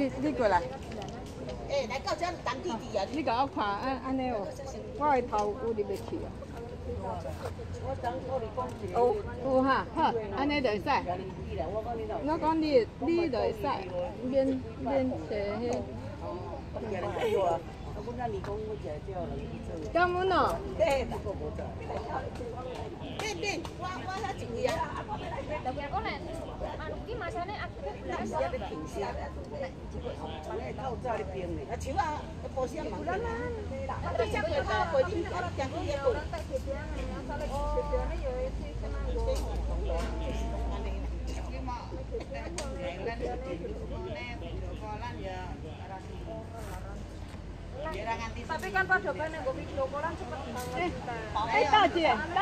你过来。 来到这当弟弟啊！ 你甲我看安尼哦，我的头有入要去哦。有哈，好，安尼就会使。我讲你就会使，免坐迄。感恩哦。 Din, wah sa cinggi ya. Tapi aku nek anu ki masane aktif belas ya penting sih. Nek kau cari piang ni. Aci wa posisi bulanan. Tapi siapa yang kau kau di orang yang dia tu. Orang tak gedean ya, asale gedeane ya iki semanggo. Tapi kan pada kan yang gue video callan cepet banget. 大姐，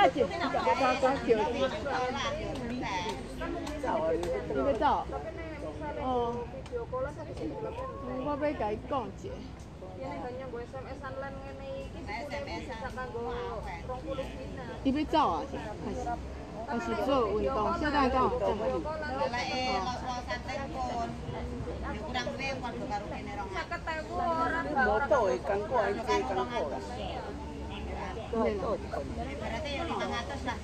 你要走？哦。 Video callan tadi sih bulan. 我要甲伊讲者。 Ini hanya gue SMS-an lan ngene iki bisa kanggo 20 dina. 你要走啊？还是做运动？现在刚好正好。 Moto ikan ko ay ikan ko. Berarti yang 500 lah.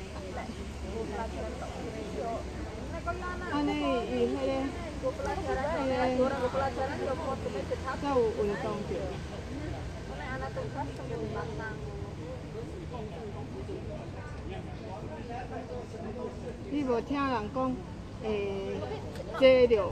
Aneh, ini pelajaran yo fotonya cetak. tahu untung tu. Oleh anak tugas sambil pasang. 你无听人讲，坐着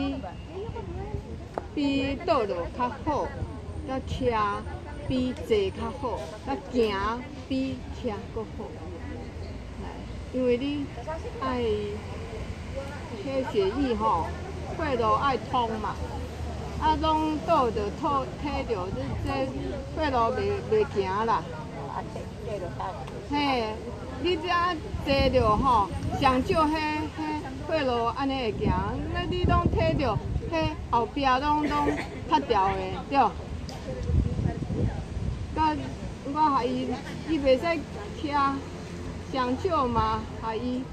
比倒着较好，甲车比坐较好，甲行比车搁好。因为你爱迄血液吼，血路爱通嘛，啊，拢倒着体着，这血路袂行啦。嘿，你只坐着吼，上少血路安尼会行，那你拢体着，迄后壁拢塌掉的，对。甲我下伊袂使徛，上少嘛下伊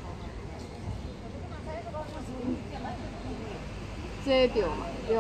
坐着嘛，对。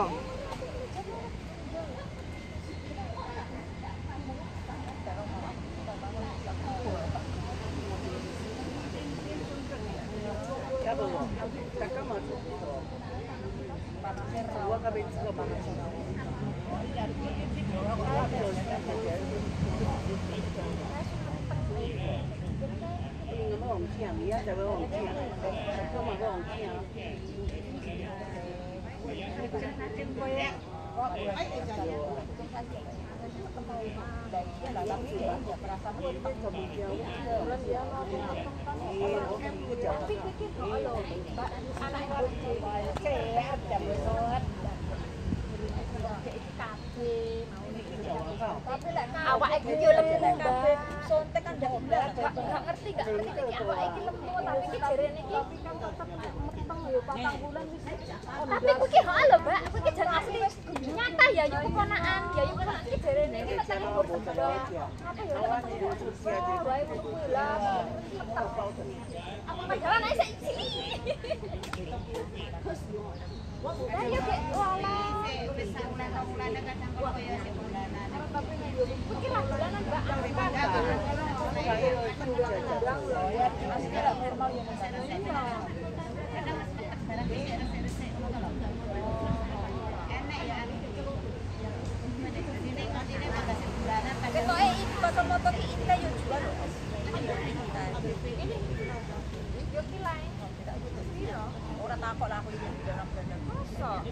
Awak iki yo lemu kabeh. Sontek kan ndak ngerti gak ngerti iki awak iki lemu tapi iki jarene iki kan tetep meteng yo 4 bulan wis. Tapi kuwi ki lho, Mbak. Kuwi ki jan asli nyata ya yo keponakan. Ya yo keponakan iki jarene iki meteng kok beda. Apa yo wae kuwi lah. Apa jalan ae sik sini. Lah yo kek walah. Bulan kadang kok ya sik bulanan. Tapi kuwi lah bulanan, Mbak. Ketoke iki foto-foto ki inte yo jual lho. Ini yo ki lain. Piro? Ora takok lah aku iki bener-bener. Mosok.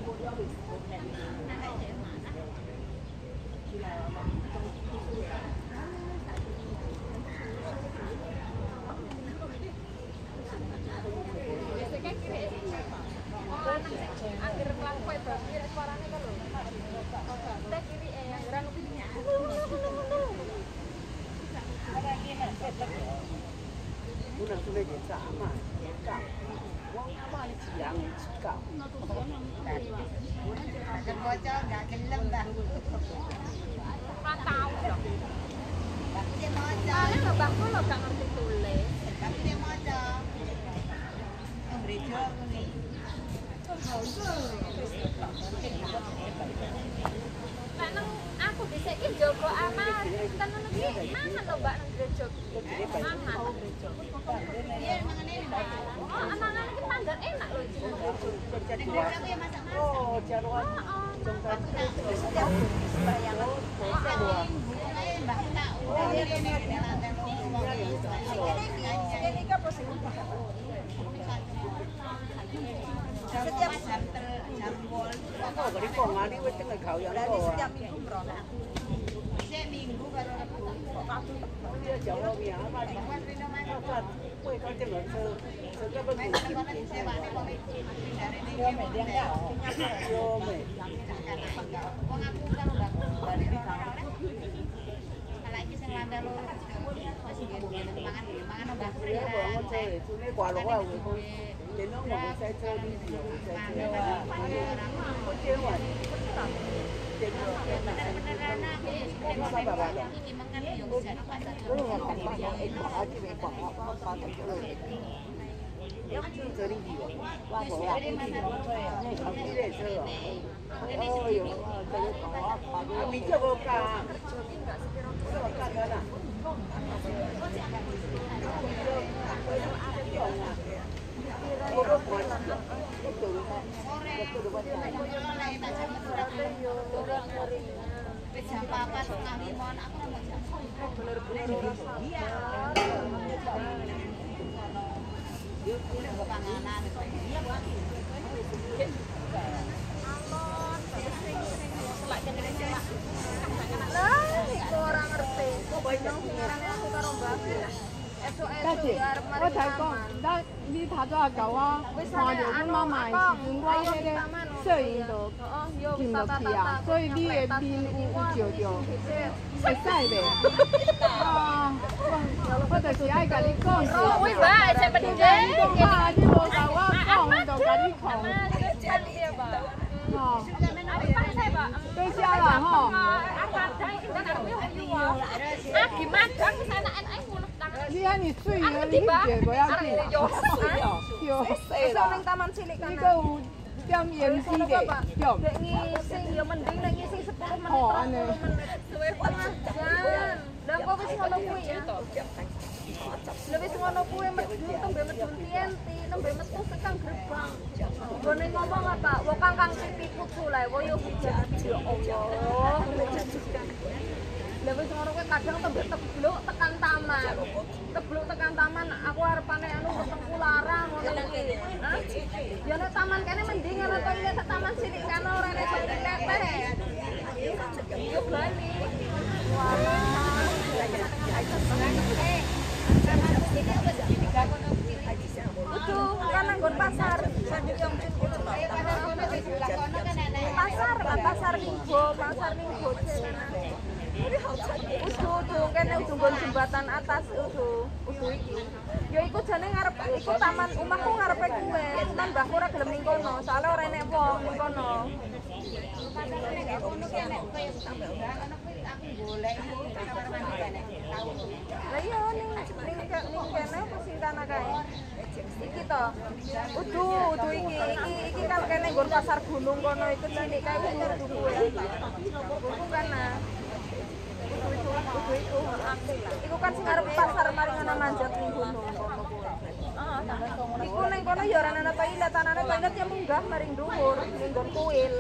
Akhir kelang kowe babi suarane kan lho. Teh kiri yang geran kupinya. Bulan sudah jadi sama. Wong apa ni siang cikau. Ada bocor enggak gelem dah. Ora tau lho. Dia maca. Paling lho Mbahku lho gak ngerti tulis. Tapi dia maca. Gereja ni. Setiap minggu baru jam 4 setengah 5 aku nambah jam. Bener-bener panganan. Lah, iku ora ngerti. Kok ngarane aku karo Mbak. Kaji,我睇講，你頭早教我看到阮媽媽的時陣，我迄個攝影就進落去啊，所以你的面有照着，會使袂？啊，我就是愛甲你講是。 Ui Mbak, saya pendidik. Ni無甲我講，我就甲你講。哦，對家啦吼。你安尼水啊，你翕不要緊。有。 Ning taman cilik kan. 呢個有點鹽水嘅，有。 Ngising ya mending nek ngising 10 menit. Oh, aneh. Suwe jam. Lah kok wis ngono kuwi ya. Lah wis ngono kuwi medun tembe medun tienti, tembe metu tekan gerbang. Gone ngomong apa? Wo kang pipiku lae, wo yo hujan. Ya Allah. Lah wis ngono kuwi kadang tembe tebluk tekan taman. Tebluk tekan taman aku arepane anu ketemu larang ngono kuwi. Hah? Ya nek taman kene mending ana toilet taman cilik kan ora nek toilet teteh. Yo bali. Itu kan nggon pasar. Pasar Minggo Udu kene udu nggon jembatan atas udu iki. Ya iku jane ngarep iku taman omahku ngarepe kuwe. Cuman mbahku ora gelem ning kono, soalé ora enek wong ning kono. Lah iya ning kene apa sing kana kae. Iki to. Udu iki kan kene nggon pasar gunung kono iku cilik kae udu kuwe. Buku kana. Iku kan sing arep pasar mari ngono manjat ning gunung kono kuwe. Iku ning kono ya ora ana toilet, anane toilet ya munggah mari dhuwur ning nggon kuil.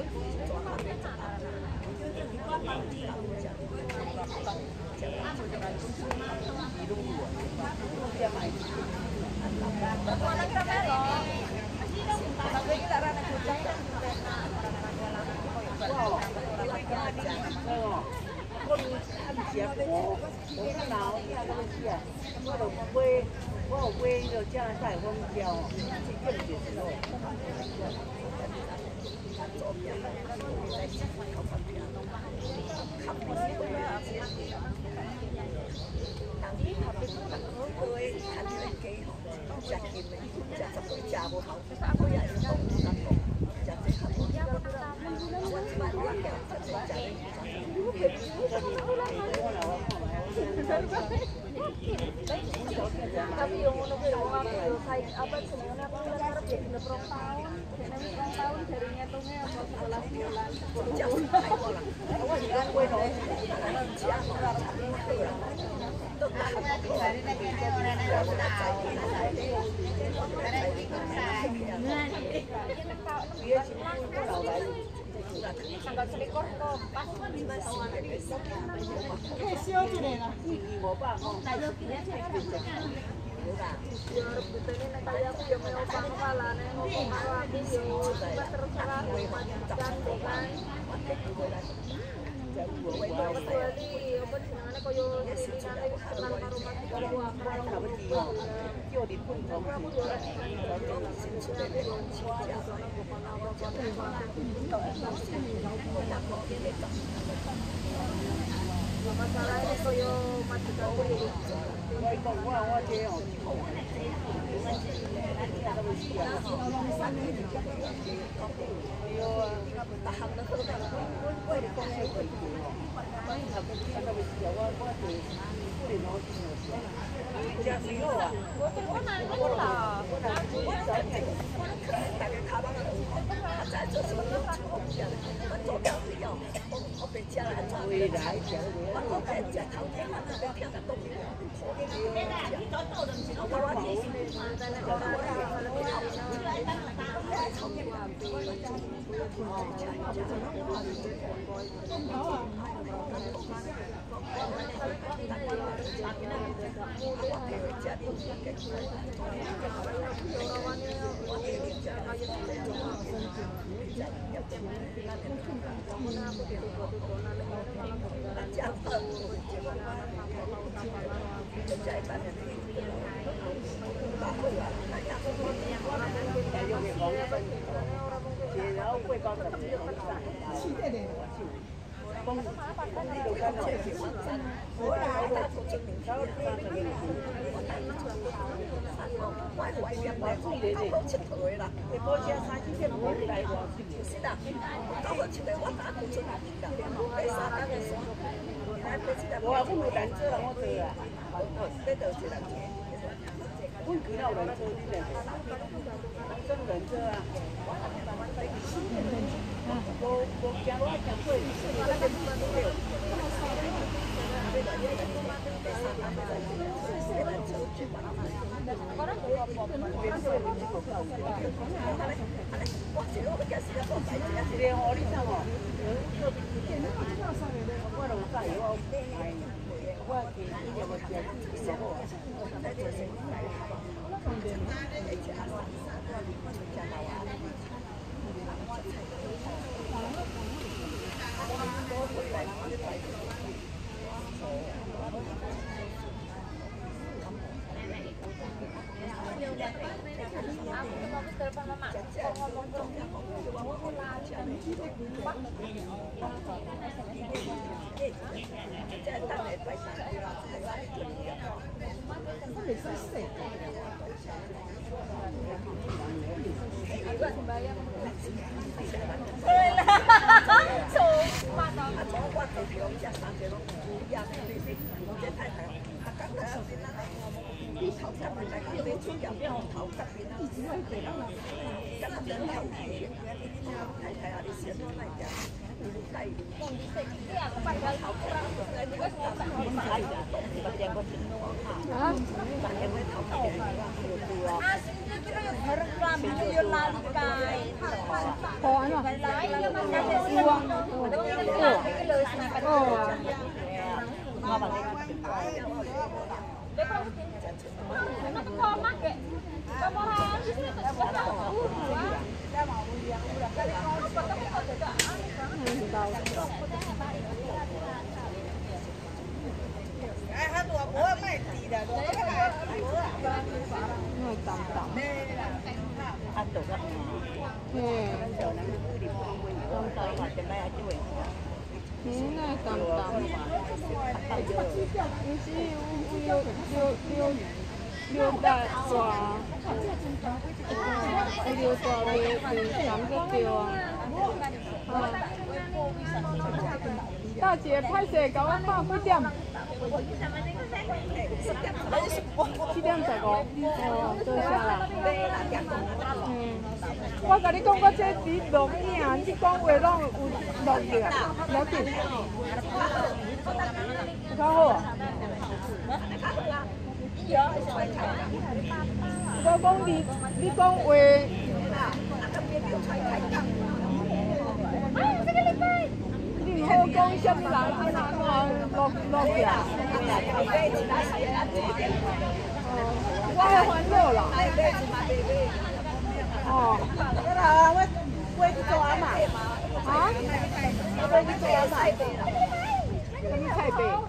Tapi yang ngono kuwi yo saiki apa jenenge aku arep ya genep 2 tahun. Jenenge 2 tahun dari ngitunge apa 11 bulan. Tanggal 21 kok pas ya rebutane nek kaya aku ya mau pangkalane ngomong awake yo terserah dan bukan kecuali apa jenenge kaya sirinane wis kenal karo mati karo masalahnya kaya mati karo 大姐，拍摄给我报几点？7点15。哦，坐下啦。我甲你讲，我这伫录影，你讲话拢有录着，了解。有较好啊。我讲你讲话。 讲什么人安那落起来？我会烦恼啦。哦。 这啦，我去做阿妈。 啊？ 我去做阿妈。 什么菜饼？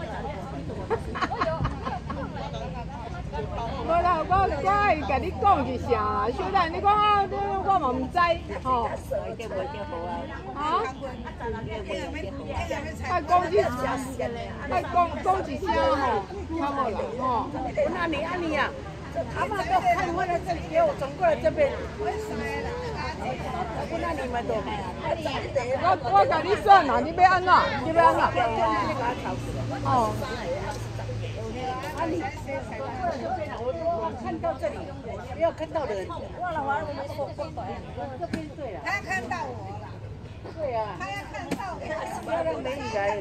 无啦，我会甲你讲一声啦，小等你讲啊，我嘛唔知吼。啊？爱讲一声吼，看无啦吼。 我那你啊你啊，阿妈都看我来这里，给我转过来这边。我那你们都。 我甲你算啦，你要安怎？你要安怎？哦。 啊你，我看到这里，没有看到人。 他看到我了。 对啊。 他要看到我。 要让美女来。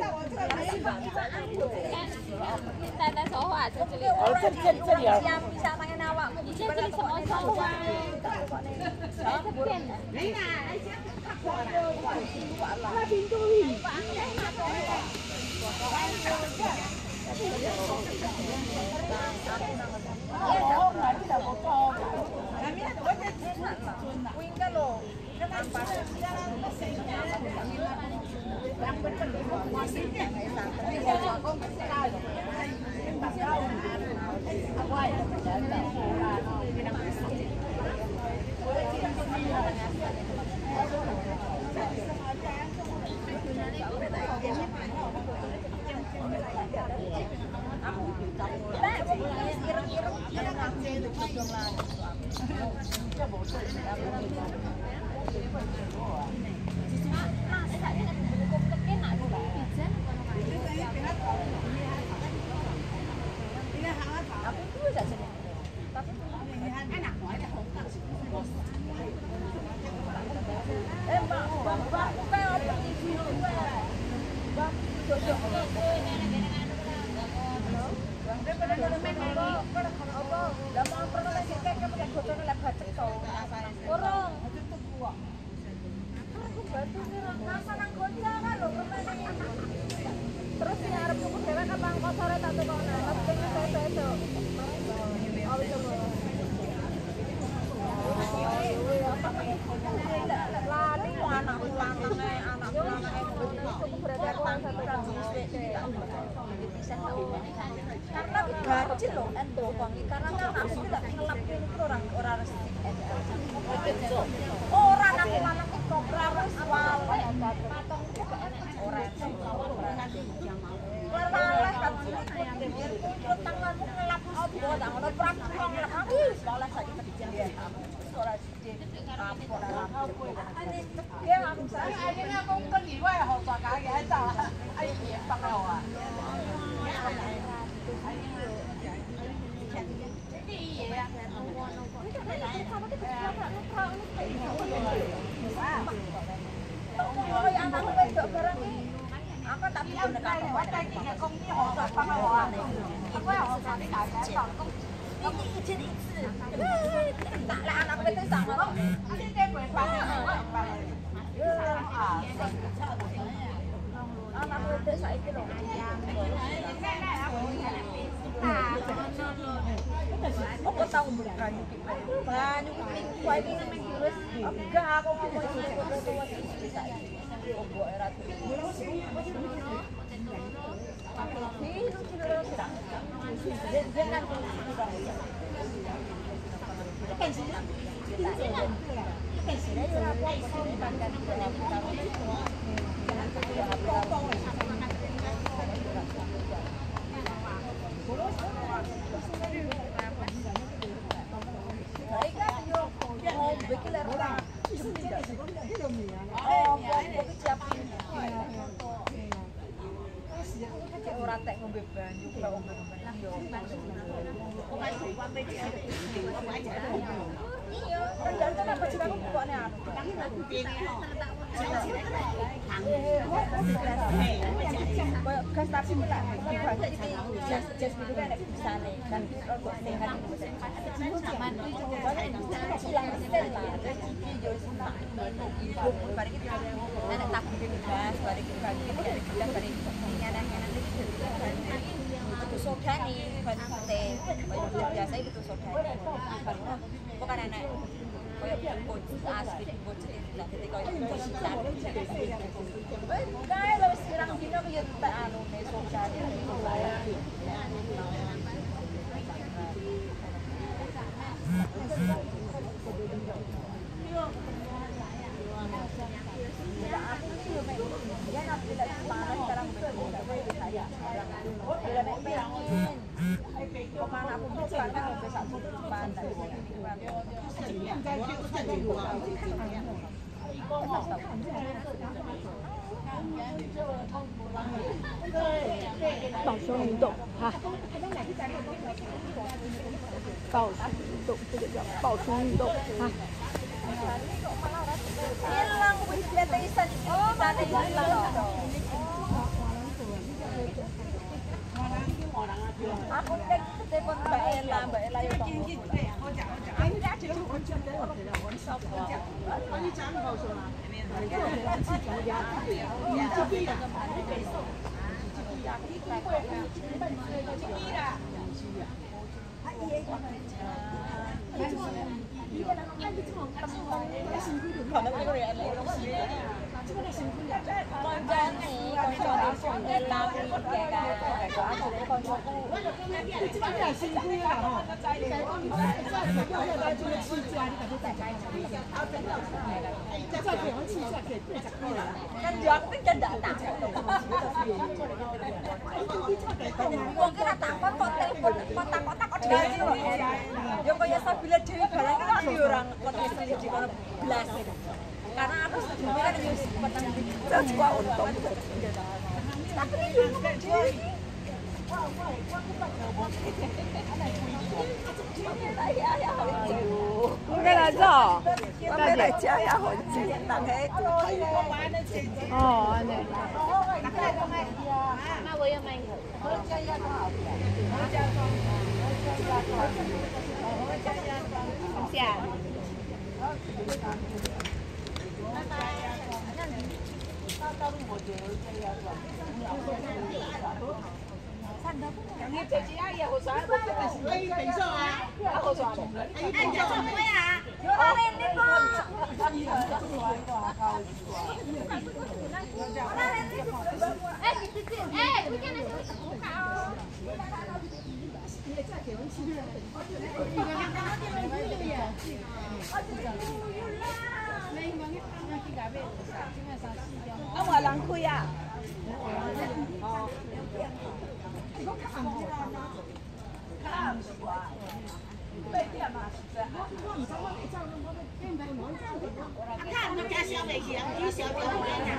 在说话，在这里。 哦，这里啊。 你想当个哪王？你在这里什么说话？ 没啦，来先看过来。 那边注意。 Terus ini harap cukup dewek apa engkau sore tak tukang nanap dengan saya lari anak cukup berarti aku orang satu karena bacil loh ento karena kan aku tidak ngelapin itu orang orang aku anak itu berarti awal patong juga orang lalai kamu ikut tanganmu ngelap obo tangan praktek ngelap aku sekolah saja kerja sekolah dia aku saya akhirnya aku pergi wae học trò cả cái tao ai hiệp bắt đầu à ôi anh không biết được cái đó aku tak bisa dekat công ty họ phải bắt đầu à aku họ phải đi đại cái tao công ini izin izin tak lah anak itu sama kok ini dia boleh pakai anak itu saya itu loh aku tahu banyak minggu ini terus enggak aku ora tek ngombe banyu kok ngombe yo. Iya, tergantung apa sih aku pokoknya anu. Gas tapi lah, jas itu kan bisa nih, kan rokok sehat. Silang setel lah, yo senang. Barang kita tapi bebas, bari bagi dari kita bari nyanan-nyanan iki butuh soda nih, bukan teh. Biasa butuh soda. Bukan anak kayak bocil asli bocil lah ketika itu sisan. Kae lho sekarang dino yo tak anu soda. 抱胸运动哈，抱胸运动，这个叫抱胸运动哈。 Hilang bisikletisan kita hilang. Aku tek telepon Mbak Ella yo tong. Ini dah ada hujan deh. Karena aku sebelumnya kan harus petang kita juga untung. Tapi ini juga jadi. Udah lah zo. Tapi aja ya hoji nang he. Oh, aneh. Mà với em anh. Không xả. Ông ở làng khuya à? 看人家小北京，你小北京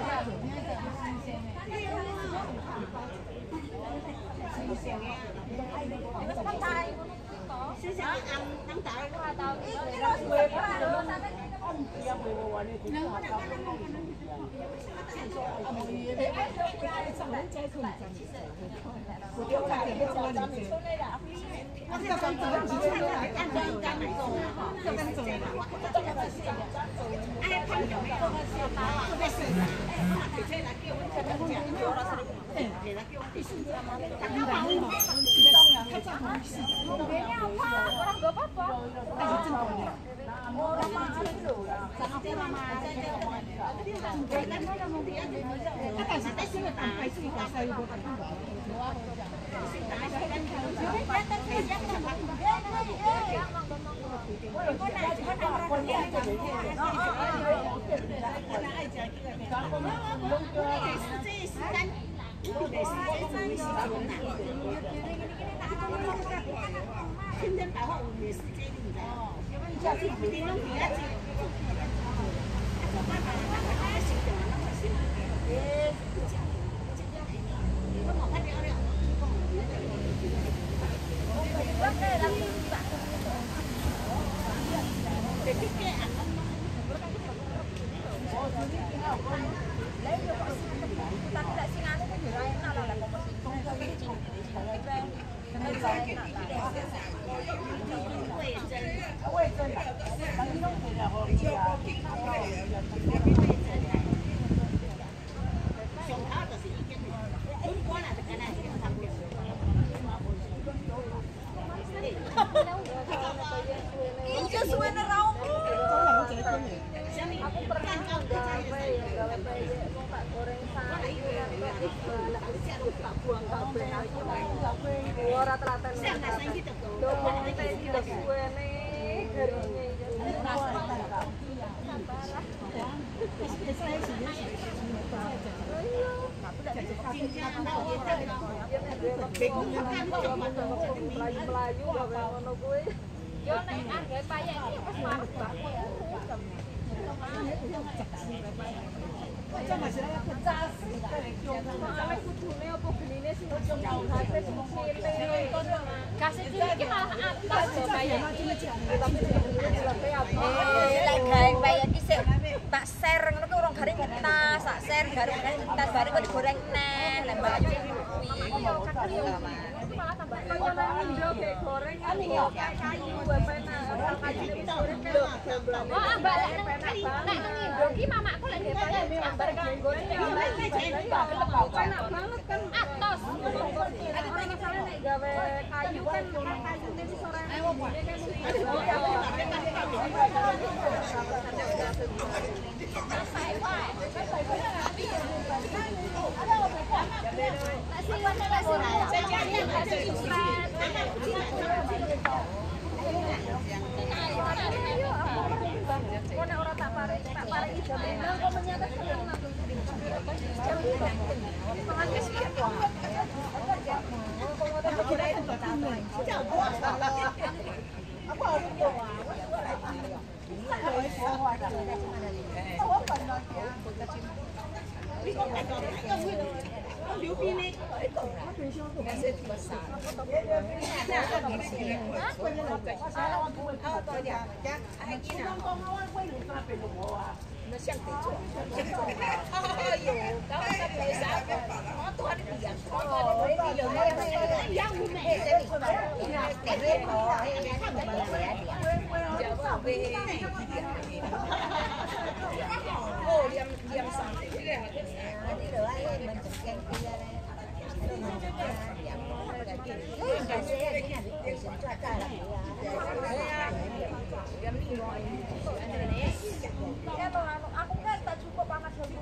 tak goreng sari tak buang kabeh ayo ora telaten do teh iki lho suwene garinge melayu ngono kuwi yo nek angge payek iki wis marep banget soalnya kudune apa genine sing hasil kasih cilik iki malah atas lho payek lek gawe payek iki sik tak share ngono kuwi urung garing tas tak share garing tas bareng kok digoreng neh lek melayu kuwi yo malah tambah indo kayak goreng kayu oh mbak nek indo ki mamaku lek dhewe gambar goreng enak banget kan atos orang misalnya nek gawe kayu kan kayune wis ora orang tak parek jam 5 kok menyatakan aku kan tak cukup panas dulu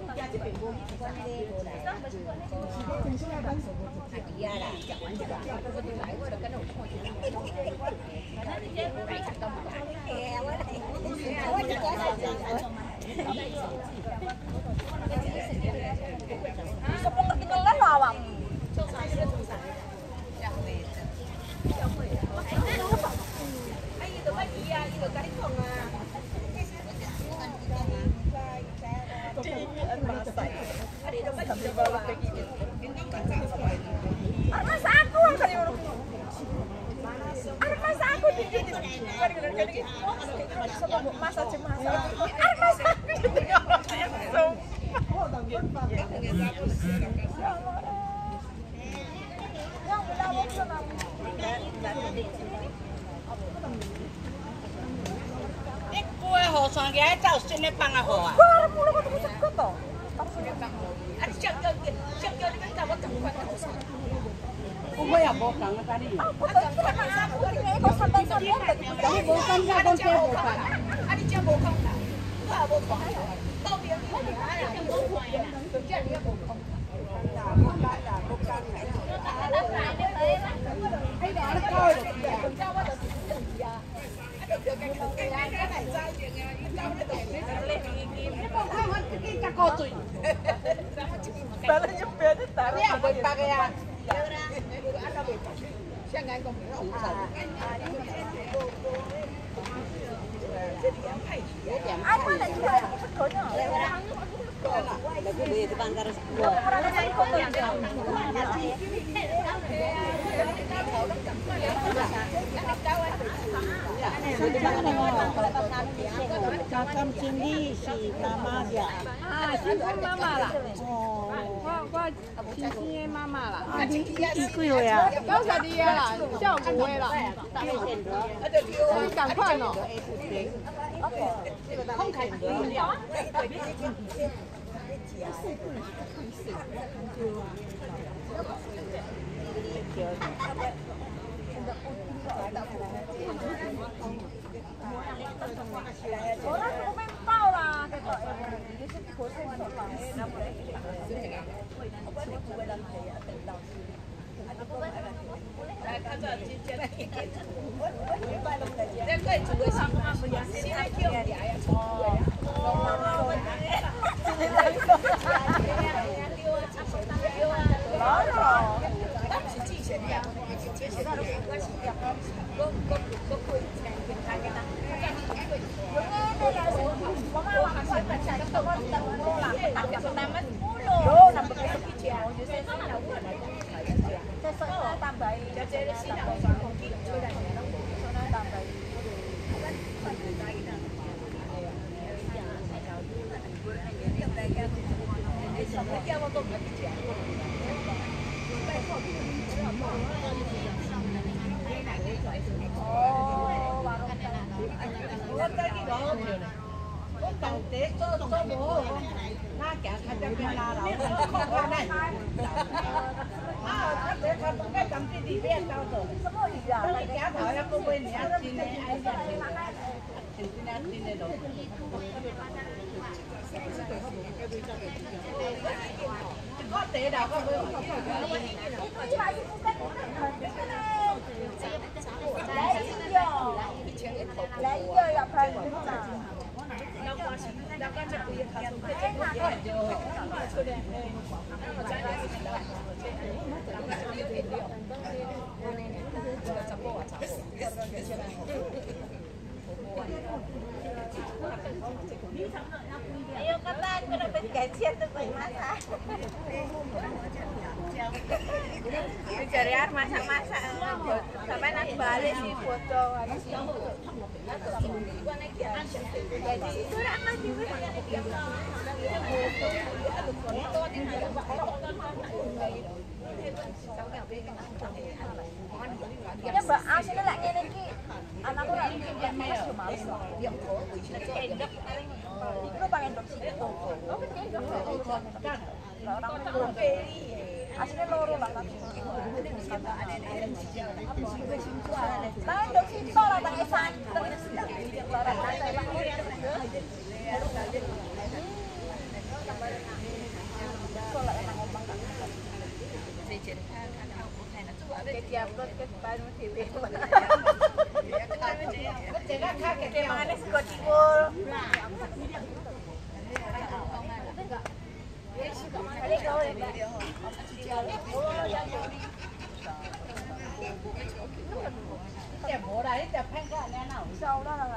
Cakam sini si mama dia. Si mama lah.我是妈妈啦。 一个月呀。 刚才的啦，效果的啦。你赶快喏。 空开的。 Orang mental lah. Ayo kata, aku dapat gajian tuh buat masak. Cari masak-masak, sampai nanti balik sih foto. Jadi itu ramah juga. Ya mbak, aslinya lah ngene iki anakku ra iki males yo males. Iku pengen dok situ. Oh betul. Orang loro. Aslinya loro lah tapi. Lah dok situ lah tak santen. Lara santai lah. Soalnya emang ngomong kan. Diupload ke baru TV. Manis gocibul. Sau đó là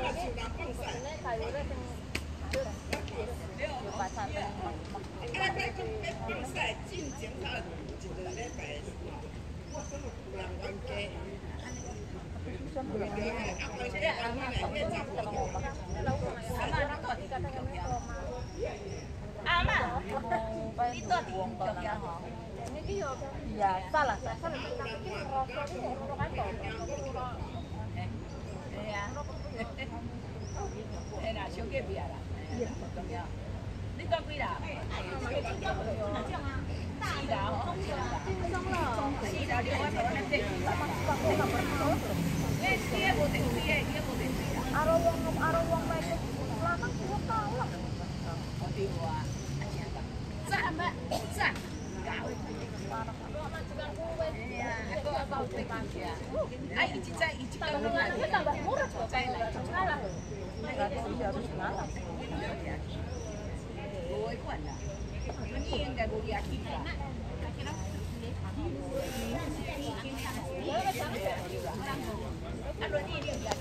itu ya salah Allora